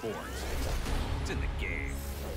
sport. It's in the game.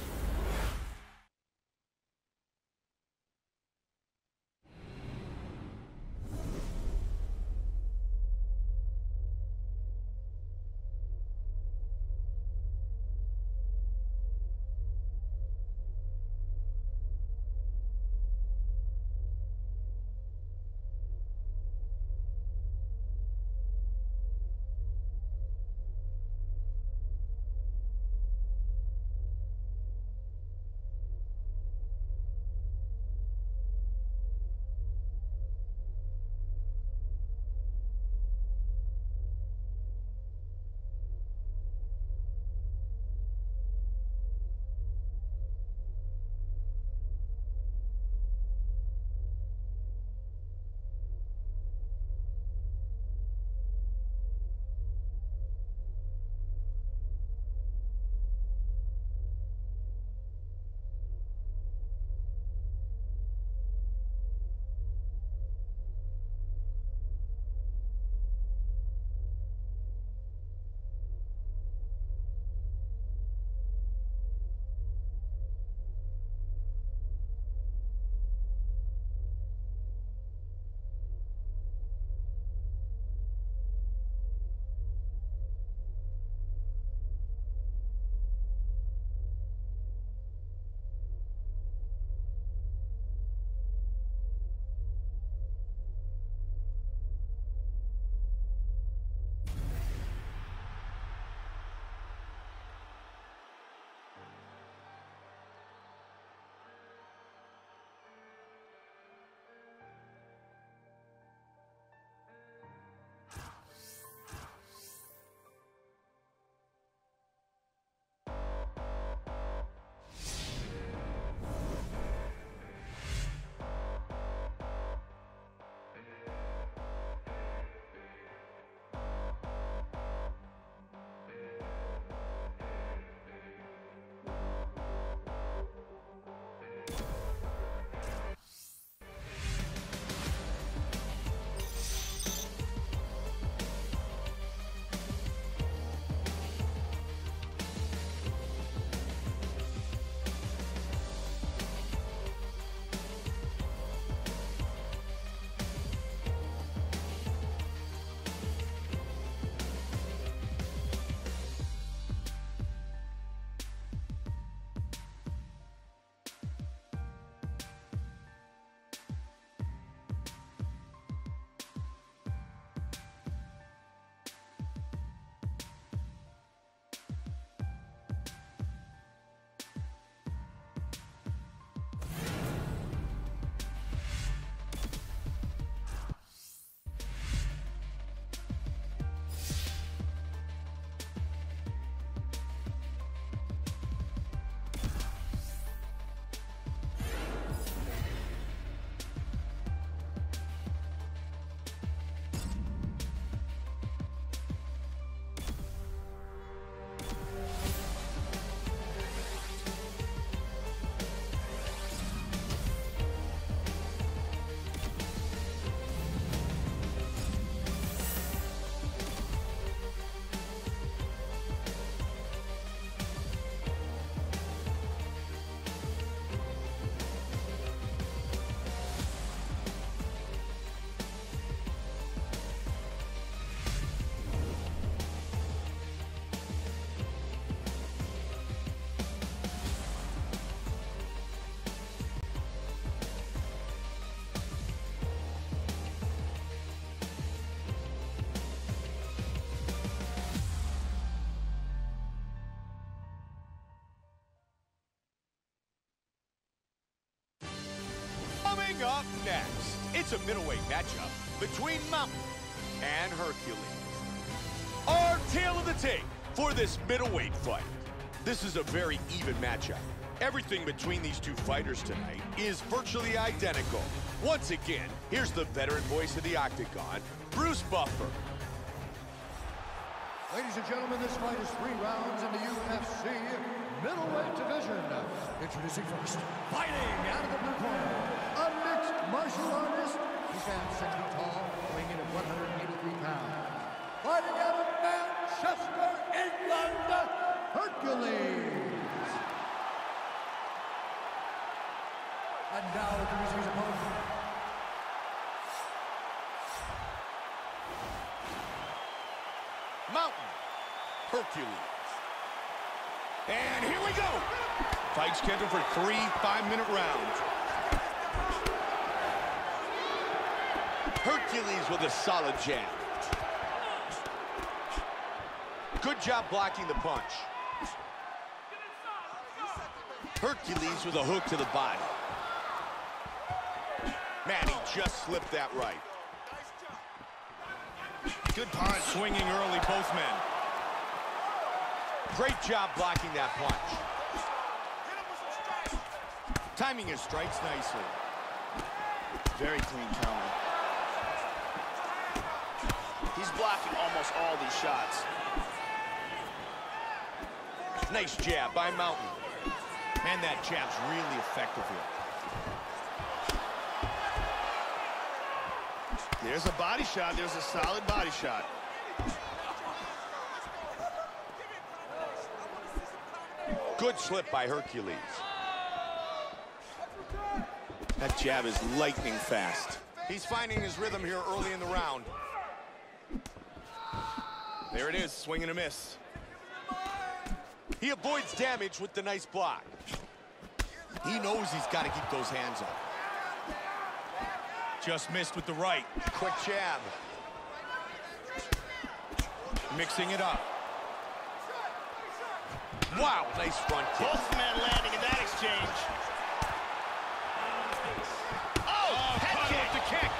Coming up next, it's a middleweight matchup between Mountain and Hercules. Our tale of the tape for this middleweight fight. This is a very even matchup. Everything between these two fighters tonight is virtually identical. Once again, here's the veteran voice of the Octagon, Bruce Buffer. Ladies and gentlemen, this fight is 3 rounds in the UFC middleweight division. Introducing first, fighting out of the blue corner, a mixed martial artist. He stands 6 feet tall, weighing in at 183 pounds. Fighting out of Manchester, England, Hercules. And now introducing his opponent. Mountain. Hercules. And here we go. Fight scheduled for 3 5-minute rounds. Hercules with a solid jab. Good job blocking the punch. Hercules with a hook to the body. Man, he just slipped that right. Good punch. Swinging early, both men. Great job blocking that punch. Timing his strikes nicely. Very clean counter. He's blocking almost all these shots. Nice jab by Mountain. Man, that jab's really effective here. There's a body shot. There's a solid body shot. Good slip by Hercules. That jab is lightning fast. He's finding his rhythm here early in the round. There it is, swing and a miss. He avoids damage with the nice block. He knows he's got to keep those hands up. Just missed with the right. Quick jab. Mixing it up. Wow, nice front kick. Both men landing in that exchange. Head kick. The kick.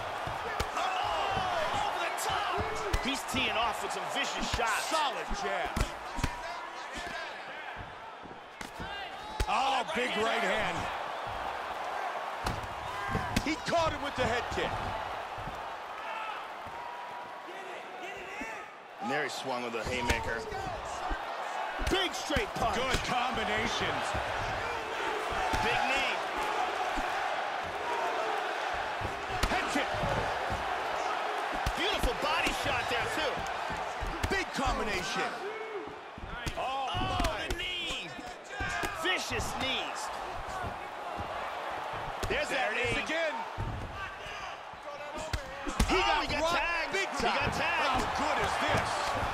Oh, over the top. He's teeing off with some vicious shots. Solid jab. Oh, big right hand. He caught him with the head kick. And there he swung with a haymaker. Big straight punch. Good combinations. Big knee. Head kick. Beautiful body shot there, too. Big combination. Oh, the knee. Vicious knees. There's There that it is knee. again. He got rocked tagged. big He time. got tagged. How good is this?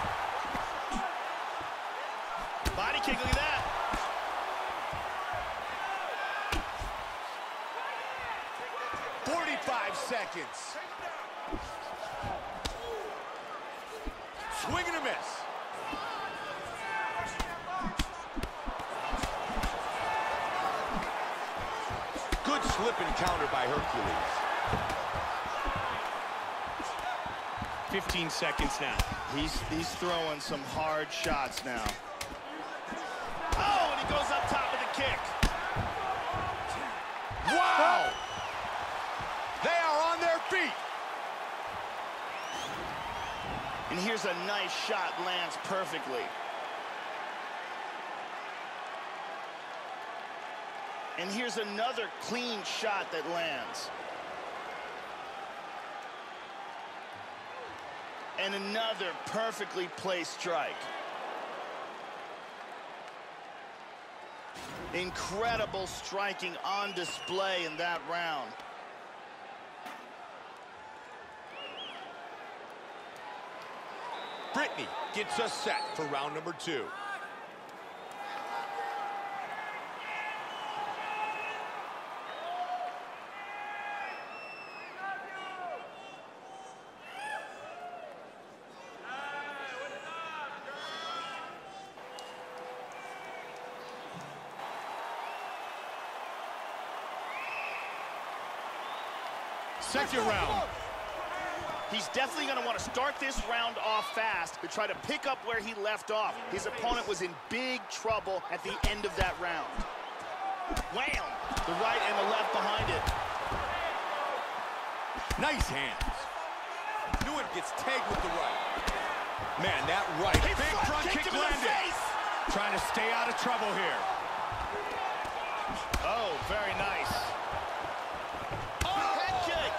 Body kick, look at that. .45 seconds. Swing and a miss. Good slip and counter by Hercules. 15 seconds now. He's throwing some hard shots now. Oh, and he goes up top with a kick. Wow! They are on their feet. And here's a nice shot, lands perfectly. And here's another clean shot that lands. And another perfectly placed strike. Incredible striking on display in that round. Brittany gets us set for round number 2. Second round. He's definitely going to want to start this round off fast to try to pick up where he left off. His opponent was in big trouble at the end of that round. Wham! The right and the left behind it. Nice hands. Nguyen gets tagged with the right. Man, that right. Big front kick to the landed. face. Trying to stay out of trouble here. Oh, very nice. Head kick.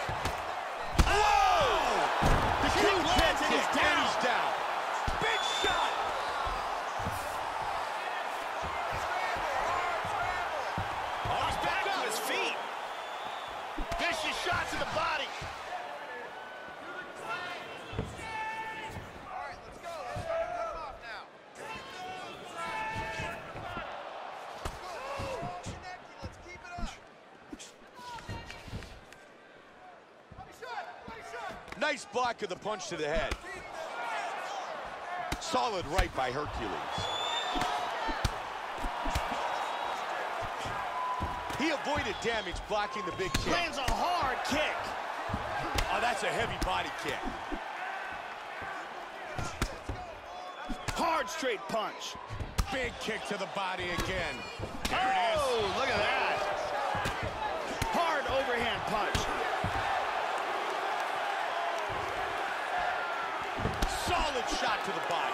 Huge head kick, and he's down. Big shot. Nice block of the punch to the head. Solid right by Hercules. He avoided damage blocking the big kick. Lands a hard kick. Oh, that's a heavy body kick. Hard straight punch. Big kick to the body again. Oh, look at that. Hard overhand punch. Solid shot to the body.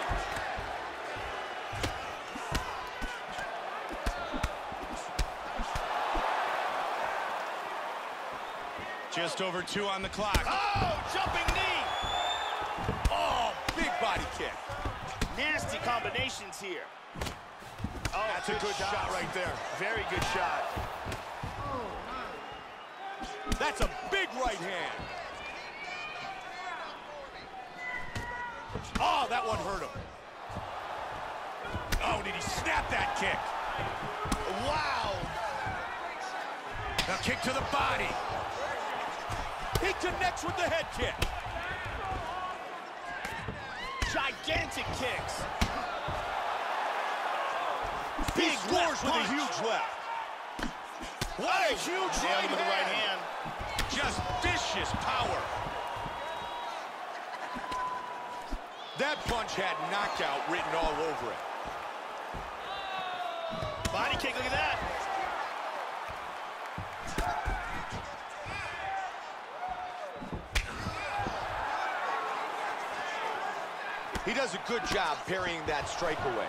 Just over 2 on the clock. Oh, jumping knee. Oh, big body kick. Nasty combinations here. Oh, That's a good shot right there. Very good shot. That's a big right hand. Oh, that one hurt him. Oh, did he snap that kick? Wow. A kick to the body. He connects with the head kick. Gigantic kicks. He scores with a huge left. What a huge Nailed with the right hand. Just vicious power. That punch had knockout written all over it. Body kick, look at that. He does a good job parrying that strike away.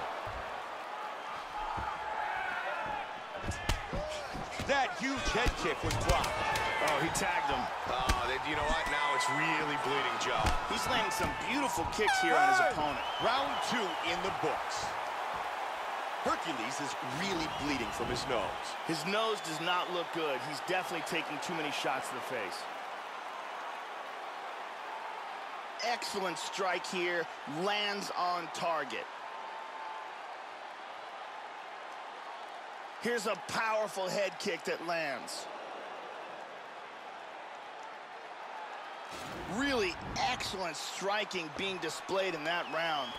That huge head kick was blocked. Oh, he tagged him. Oh, you know what? Now it's really bleeding, Joe. He's landing some beautiful kicks here on his opponent. Round 2 in the books. Hercules is really bleeding from his nose. His nose does not look good. He's definitely taking too many shots to the face. Excellent strike here. Lands on target. Here's a powerful head kick that lands. Really excellent striking being displayed in that round.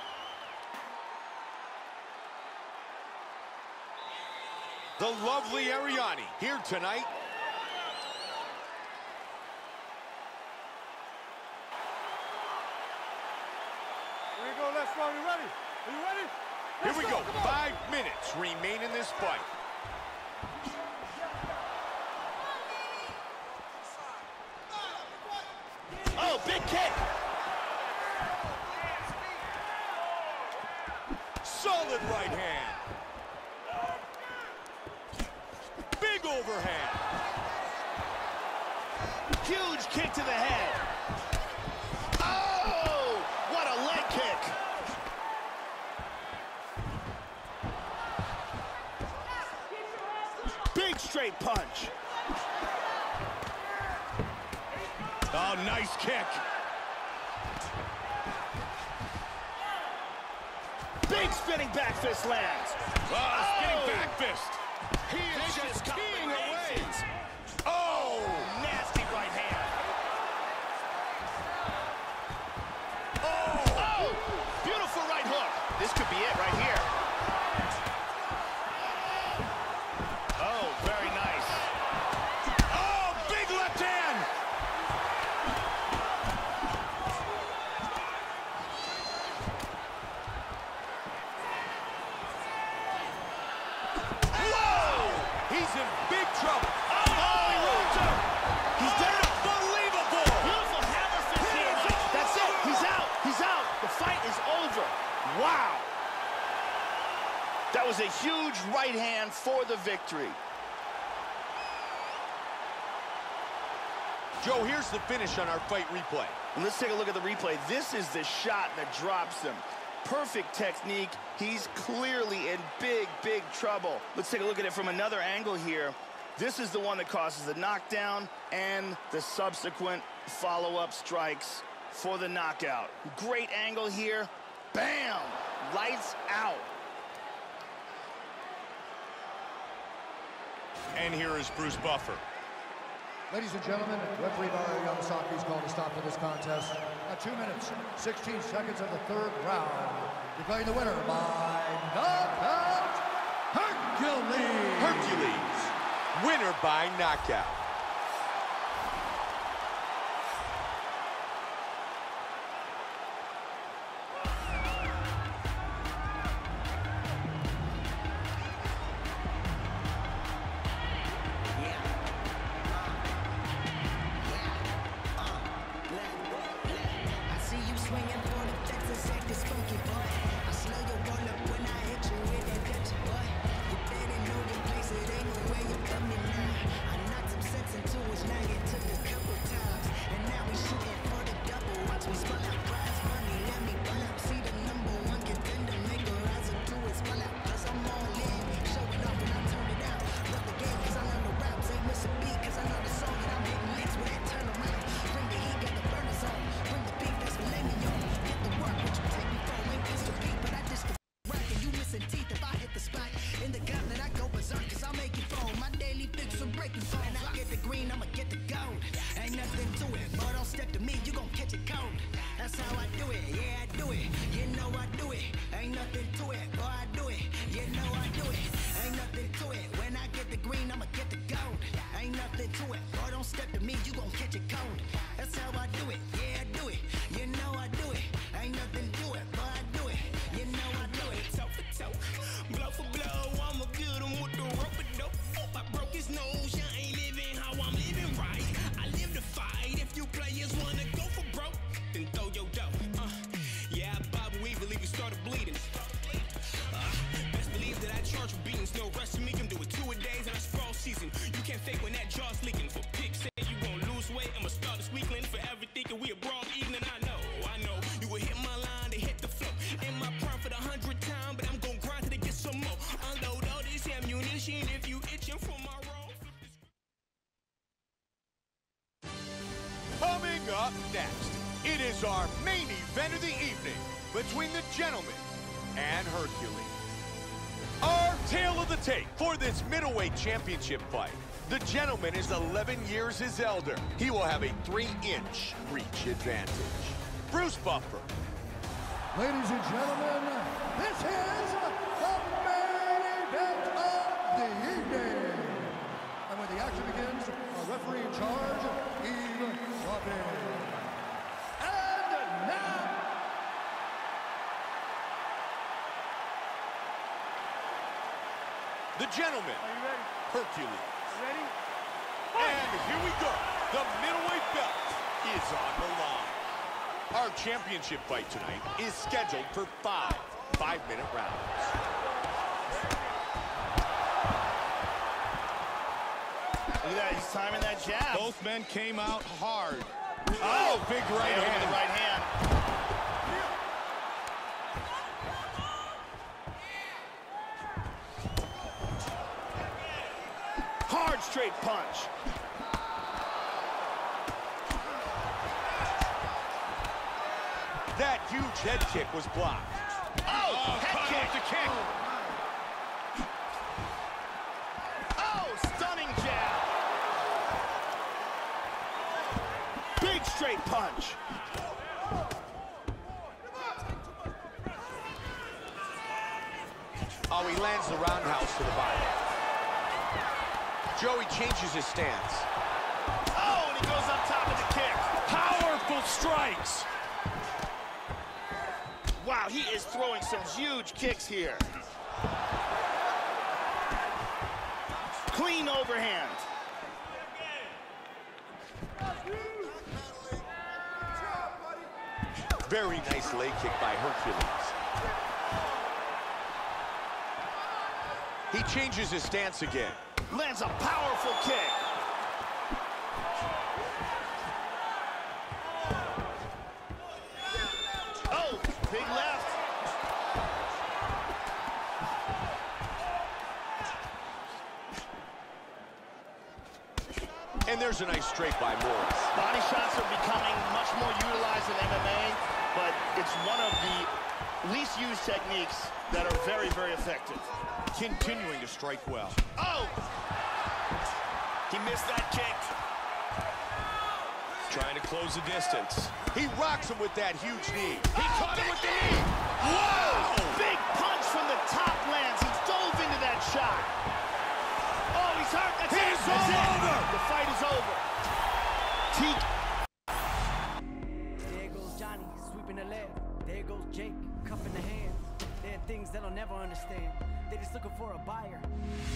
The lovely Arianny here tonight. Here we go, let's go. Are you ready? Are you ready? Here we go. 5 minutes remain in this fight. Oh, big kick. Solid right hand. Big overhand. Huge kick to the head. Oh, what a leg kick. Big straight punch. Oh, nice kick. Big spinning back fist lands. Oh, spinning back fist. He is just keying away. Oh! Nasty right hand. Oh! Beautiful right hook. This could be it right here. Oh, very nice. Oh, big left hand! Whoa! He's in big trouble. Oh, he rolled him. He's down. Unbelievable! Beautiful hammer fist here. That's it. He's out. He's out. The fight is over. Wow. That was a huge right hand for the victory. Joe, here's the finish on our fight replay. And let's take a look at the replay. This is the shot that drops him. Perfect technique. He's clearly in big, big trouble. Let's take a look at it from another angle here. This is the one that causes the knockdown and the subsequent follow-up strikes for the knockout. Great angle here. Bam! Lights out. And here is Bruce Buffer. Ladies and gentlemen, referee Mario Yamasaki has called a stop to this contest at 2 minutes, 16 seconds of the third round. Declaring the winner by knockout, Hercules! Hercules, winner by knockout. Coming up next, it is our main event of the evening between the Gentleman and Hercules. Our tale of the tape for this middleweight championship fight. The Gentleman is 11 years his elder. He will have a 3-inch reach advantage. Bruce Buffer. Ladies and gentlemen, this is the main event of the evening. And when the action begins, our referee in charge, Yves Robin. And now, the Gentleman. Are you ready? Hercules. Ready? And here we go. The middleweight belt is on the line. Our championship fight tonight is scheduled for 5 5-minute rounds. Look at that, he's timing that jab. Both men came out hard. Oh, big right hand. hand. The right hand. Hard straight punch. That huge head kick was blocked. Oh, head kick. The kick. Oh, stunning jab. Big straight punch. Oh, he lands the roundhouse to the body. Joey changes his stance. Oh, and he goes up top of the kick. Powerful strikes. Wow, he is throwing some huge kicks here. Clean overhand. Very nice leg kick by Hercules. He changes his stance again. Lands a powerful kick. Oh, big left. And there's a nice straight by Morris. Body shots are becoming much more utilized in MMA, but it's one of the least used techniques that are very, very effective. Continuing to strike well. Oh! He missed that kick. close the distance. He rocks him with that huge knee. He caught him with the knee. Whoa! Big punch from the top lands. He dove into that shot. Oh, he's hurt. That's it. It's That's all it. over. The fight is over. Teak. There goes Johnny, sweeping the left. There goes Jake, cuffing the hands. There are things that I'll never understand. They're just looking for a buyer.